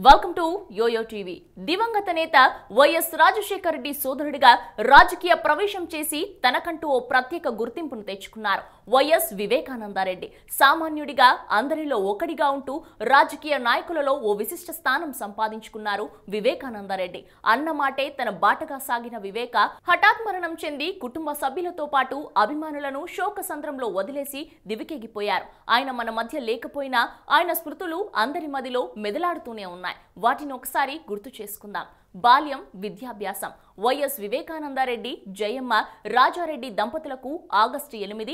Welcome to yo-yo TV. దివంగత నేత YS Rajasekhara Reddy సోదరుడిగా రాజకీయ ప్రవేశం చేసి తనకంటూ ఓ ప్రత్యేక గుర్తింపును తెచ్చుకున్నారు వైఎస్ వివేకానంద రెడ్డి. సామాన్యుడిగా అందరిలో ఒకడిగా ఉంటూ రాజకీయ నాయకులలో ఓ విశిష్ట స్థానం సంపాదించుకున్నారు వివేకానంద రెడ్డి. అన్న మాటే తన బాటగా సాగిన వివేక హఠాత్ మరణం చెంది కుటుంబ సభ్యులతో పాటు అభిమానులను శోకసంద్రంలో వదిలేసి దివికెగిపోయారు. ఆయన మన మధ్య లేకపోయినా ఆయన స్మృతులు అందరి మదిలో మెదలాడుతూనే ఉన్నాయి. వాటిని ఒకసారి గుర్తు చేసుకుందాం. బాల్యం, విద్యాభ్యాసం. వైఎస్ వివేకానంద రెడ్డి, జయమ్మ, రాజారెడ్డి దంపతులకు ఆగస్టు 8,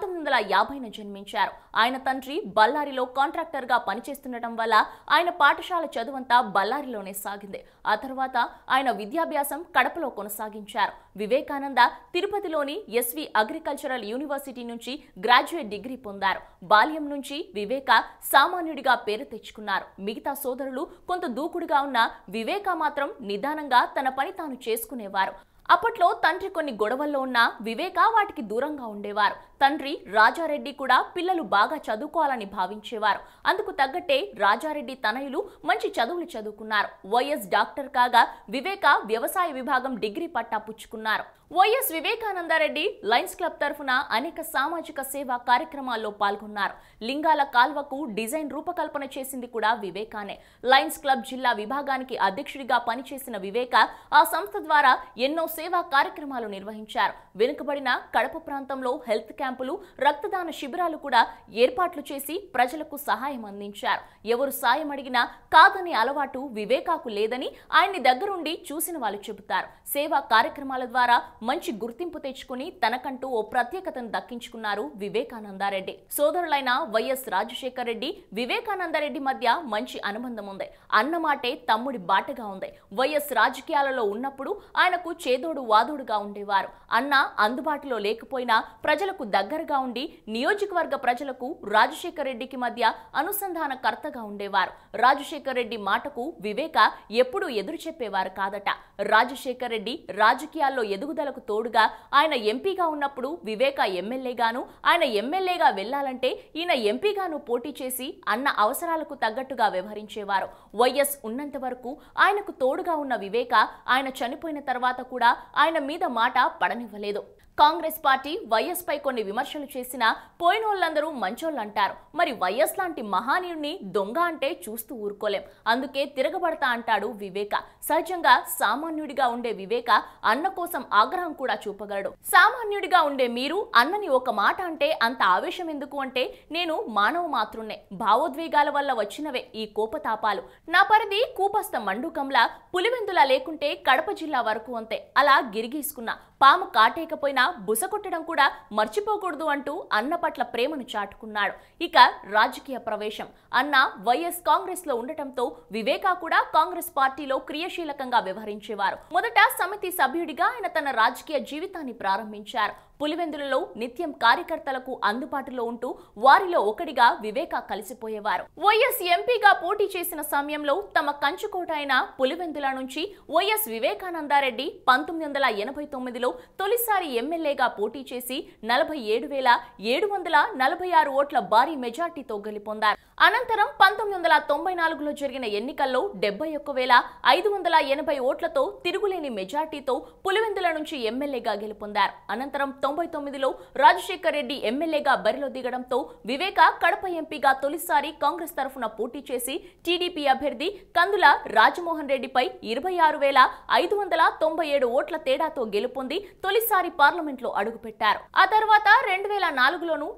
1950 జన్మించారు. ఆయన తండ్రి బళ్ళారిలో కాంట్రాక్టర్ గా పనిచేస్తుండటం వల్ల ఆయన పాఠశాల చదువంతా బళ్ళారిలోనే సాగింది. ఆ తర్వాత ఆయన విద్యాభ్యాసం కడపలో కొనసాగించారు. వివేకానంద తిరుపతిలోని S.V. అగ్రికల్చరల్ యూనివర్సిటీ నుంచి గ్రాడ్యుయేట్ డిగ్రీ పొందారు. బాల్యం నుంచి వివేక సామాన్యుడిగా పేరు తెచ్చుకున్నారు. మిగతా సోదరులు కొంత దూకుడుగా ఉన్న వివేక మాత్రం నిదానంగా తన పని తాను చేసుకునేవారు. అప్పట్లో తండ్రి కొన్ని గొడవల్లో ఉన్న వివేక వాటికి దూరంగా ఉండేవారు. తండ్రి రాజారెడ్డి కూడా పిల్లలు బాగా చదువుకోవాలని భావించేవారు. అందుకు తగ్గట్టే రాజారెడ్డి తనయులు మంచి చదువులు చదువుకున్నారు. వైఎస్ డాక్టర్ కాగా వివేక వ్యవసాయ విభాగం డిగ్రీ పట్టా పుచ్చుకున్నారు. వైఎస్ వివేకానంద రెడ్డి లయన్స్ క్లబ్ తరఫున అనేక సామాజిక సేవా కార్యక్రమాల్లో పాల్గొన్నారు. లింగాల కాల్వకు డిజైన్ రూపకల్పన చేసింది కూడా వివేకానే. లయన్స్ క్లబ్ జిల్లా విభాగానికి అధ్యక్షుడిగా పనిచేసిన వివేక ఆ సంస్థ ద్వారా ఎన్నో సేవా కార్యక్రమాలు నిర్వహించారు. వెనుకబడిన కడప ప్రాంతంలో హెల్త్ క్యాంపులు, రక్తదాన శిబిరాలు కూడా ఏర్పాట్లు చేసి ప్రజలకు సహాయం అందించారు. ఎవరు సాయం అడిగినా కాదనే అలవాటు వివేకాకు లేదని ఆయన్ని దగ్గరుండి చూసిన వాళ్ళు చెబుతారు. సేవా కార్యక్రమాల ద్వారా మంచి గుర్తింపు తెచ్చుకుని తనకంటూ ఓ ప్రత్యేకతను దక్కించుకున్నారు వివేకానందరెడ్డి. సోదరులైన వైఎస్ రాజశేఖర రెడ్డి, వివేకానందరెడ్డి మధ్య మంచి అనుబంధం ఉంది. అన్నమాటే తమ్ముడి బాటగా ఉంది. వైఎస్ రాజకీయాలలో ఉన్నప్పుడు ఆయనకు చేదోడు వాదోడుగా ఉండేవారు. అన్న అందుబాటులో లేకపోయినా ప్రజలకు దగ్గరగా ఉండి నియోజకవర్గ ప్రజలకు రాజశేఖర రెడ్డికి మధ్య అనుసంధానకర్తగా ఉండేవారు. రాజశేఖర రెడ్డి మాటకు వివేక ఎప్పుడూ ఎదురు చెప్పేవారు కాదట. రాజశేఖర రెడ్డి రాజకీయాల్లో ఎదుగుదలకు తోడుగా ఆయన ఎంపీగా ఉన్నప్పుడు వివేక ఎమ్మెల్యేగాను, ఆయన ఎమ్మెల్యేగా వెళ్లాలంటే ఈయన ఎంపీగాను పోటీ చేసి అన్న అవసరాలకు తగ్గట్టుగా వ్యవహరించేవారు. వైఎస్ ఉన్నంత వరకు ఆయనకు తోడుగా ఉన్న వివేక ఆయన చనిపోయిన తర్వాత కూడా ఆయన మీద మాట పడనివ్వలేదు. కాంగ్రెస్ పార్టీ వైఎస్ పై కొన్ని విమర్శలు చేసినా పోయినోళ్ళందరూ మంచోళ్ళంటారు. మరి వైఎస్ లాంటి మహానీయుడిని దొంగ అంటే చూస్తూ ఊరుకోలేం. అందుకే తిరగబడతా అంటాడు వివేక. సహజంగా సామాన్యుడిగా ఉండే వివేక అన్న కోసం ఆగ్రహం కూడా చూపగలడు. సామాన్యుడిగా ఉండే మీరు అన్నని ఒక మాట అంటే అంత ఆవేశం ఎందుకు అంటే, నేను మానవ మాతృన్నే, భావోద్వేగాల వల్ల వచ్చినవే ఈ కోపతాపాలు. నా పరిధి కూపస్థ మండుకంలా, పులివెందులా లేకుంటే కడప జిల్లా వరకు అంతే. అలా గిరిగీసుకున్నా. పాము కాటేకపోయినా బుసకొట్టడం కూడా మర్చిపోకూడదు అంటూ అన్న పట్ల ప్రేమను చాటుకున్నాడు. ఇక రాజకీయ ప్రవేశం. అన్న వైఎస్ కాంగ్రెస్ లో ఉండటంతో వివేక కూడా కాంగ్రెస్ పార్టీలో క్రియాశీలకంగా వ్యవహరించేవారు. మొదట సమితి సభ్యుడిగా ఆయన తన రాజకీయ జీవితాన్ని ప్రారంభించారు. పులివెందులలో నిత్యం కార్యకర్తలకు అందుబాటులో ఉంటూ వారిలో ఒకడిగా వివేక కలిసిపోయేవారు. వైఎస్ ఎంపీగా పోటీ చేసిన సమయంలో తమ కంచుకోట అయిన పులివెందుల నుంచి వైఎస్ వివేకానందరెడ్డి 1989లో తొలిసారి ఎమ్మెల్యేగా పోటీ చేసి 47,746 ఓట్ల భారీ మెజార్టీతో గెలుపొందారు. అనంతరం 1994లో జరిగిన ఎన్నికల్లో 71,580 ఓట్లతో తిరుగులేని మెజార్టీతో పులివెందుల నుంచి ఎమ్మెల్యేగా గెలుపొందారు. అనంతరం 99లో రాజశేఖర రెడ్డి ఎమ్మెల్యేగా బరిలో దిగడంతో వివేక కడప ఎంపీగా తొలిసారి కాంగ్రెస్ తరఫున పోటీ చేసి టీడీపీ అభ్యర్థి కందుల రాజమోహన్ రెడ్డిపై 26,597 ఓట్ల తేడాతో గెలుపొంది తొలిసారి పార్లమెంట్ లో అడుగుపెట్టారు. ఆ తర్వాత 2004లోను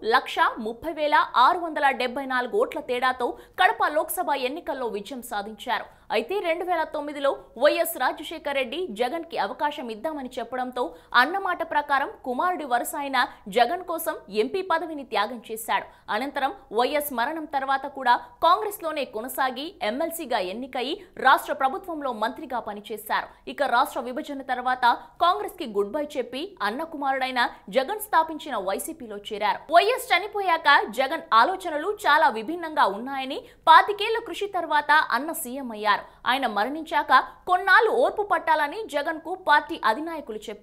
1,30,674 ఓట్ల తేడాతో కడప లోక్ సభ ఎన్నికల్లో విజయం సాధించారు. అయితే 2009లో వైఎస్ రాజశేఖర రెడ్డి జగన్ కి అవకాశం ఇద్దామని చెప్పడంతో అన్నమాట ప్రకారం కుమారుడి వరుస అయిన జగన్ కోసం ఎంపీ పదవిని త్యాగం చేశాడు. అనంతరం వైఎస్ మరణం తర్వాత కూడా కాంగ్రెస్ లోనే కొనసాగి ఎమ్మెల్సీగా ఎన్నికయి రాష్ట్ర ప్రభుత్వంలో మంత్రిగా పనిచేశారు. ఇక రాష్ట్ర విభజన తర్వాత కాంగ్రెస్ కి గుడ్ బై చెప్పి అన్న కుమారుడైన జగన్ స్థాపించిన వైసీపీలో చేరారు. వైఎస్ చనిపోయాక జగన్ ఆలోచనలు చాలా విభిన్నంగా ఉన్నాయని 25 ఏళ్ల కృషి తర్వాత అన్న సీఎం అయ్యారు. ఆయన మరణించాక కొన్నాళ్లు ఓర్పు పట్టాలని జగన్ కు పార్టీ అధినాయకులు చెప్పారు.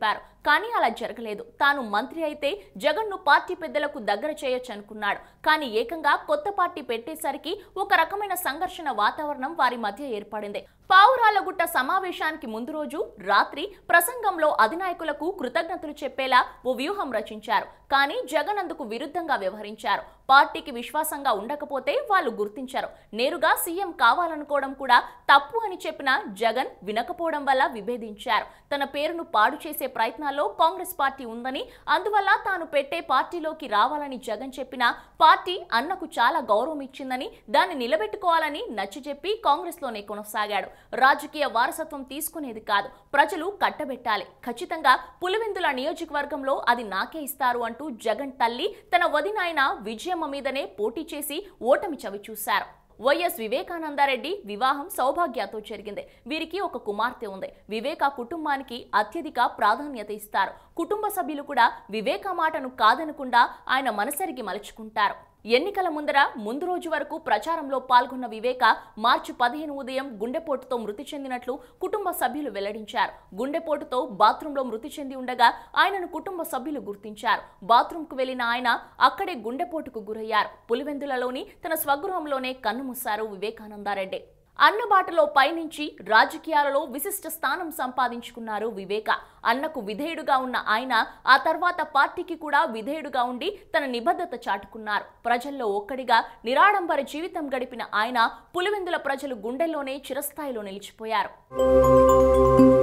కానీ అలా జరగలేదు. తాను మంత్రి అయితే జగన్ను పార్టీ పెద్దలకు దగ్గర చేయొచ్చు అనుకున్నాడు. కానీ ఏకంగా కొత్త పార్టీ పెట్టేసరికి ఒక రకమైన సంఘర్షణ వాతావరణం వారి మధ్య ఏర్పడింది. పావురాలగుట్ట సమావేశానికి ముందు రోజు రాత్రి ప్రసంగంలో అధినాయకులకు కృతజ్ఞతలు చెప్పేలా ఓ వ్యూహం రచించారు. కానీ జగన్ అందుకు విరుద్ధంగా వ్యవహరించారు. పార్టీకి విశ్వాసంగా ఉండకపోతే వాళ్ళు గుర్తించారు. నేరుగా సీఎం కావాలనుకోవడం కూడా తప్పు అని చెప్పిన జగన్ వినకపోవడం వల్ల విభేదించారు. తన పేరును పాడు చేసే ప్రయత్నాల్లో కాంగ్రెస్ పార్టీ ఉందని, అందువల్ల తాను పెట్టే పార్టీలోకి రావాలని జగన్ చెప్పినా పార్టీ అన్నకు చాలా గౌరవం ఇచ్చిందని, దాన్ని నిలబెట్టుకోవాలని నచ్చజెప్పి కాంగ్రెస్లోనే కొనసాగాడు. రాజకీయ వారసత్వం తీసుకునేది కాదు, ప్రజలు కట్టబెట్టాలి. ఖచ్చితంగా పులివెందుల నియోజకవర్గంలో అది నాకే ఇస్తారు అంటూ జగన్ తల్లి తన వదినాయన విజయమ్మ మీదనే పోటీ చేసి ఓటమి చవిచూశారు. వైఎస్ వివేకానంద రెడ్డి వివాహం సౌభాగ్యతో జరిగింది. వీరికి ఒక కుమార్తె ఉంది. వివేక కుటుంబానికి అత్యధిక ప్రాధాన్యత ఇస్తారు. కుటుంబ సభ్యులు కూడా వివేక మాటను కాదనకుండా ఆయన మనసరిగి మలుచుకుంటారు. ఎన్నికల ముందు రోజు వరకు ప్రచారంలో పాల్గొన్న వివేక మార్చి 15 ఉదయం గుండెపోటుతో మృతి చెందినట్లు కుటుంబ సభ్యులు వెల్లడించారు. గుండెపోటుతో బాత్రూంలో మృతి చెంది ఉండగా ఆయనను కుటుంబ సభ్యులు గుర్తించారు. బాత్రూంకు వెళ్లిన ఆయన అక్కడే గుండెపోటుకు గురయ్యారు. పులివెందులలోని తన స్వగృహంలోనే కన్నుమూశారు వివేకానందారెడ్డి. అన్నబాటలో పయనించి రాజకీయాలలో విశిష్ట స్థానం సంపాదించుకున్నారు వివేక. అన్నకు విధేయుడుగా ఉన్న ఆయన ఆ తర్వాత పార్టీకి కూడా విధేయుడుగా ఉండి తన నిబద్ధత చాటుకున్నారు. ప్రజల్లో ఒక్కడిగా నిరాడంబర జీవితం గడిపిన ఆయన పులివెందుల ప్రజలు గుండెల్లోనే చిరస్థాయిలో నిలిచిపోయారు.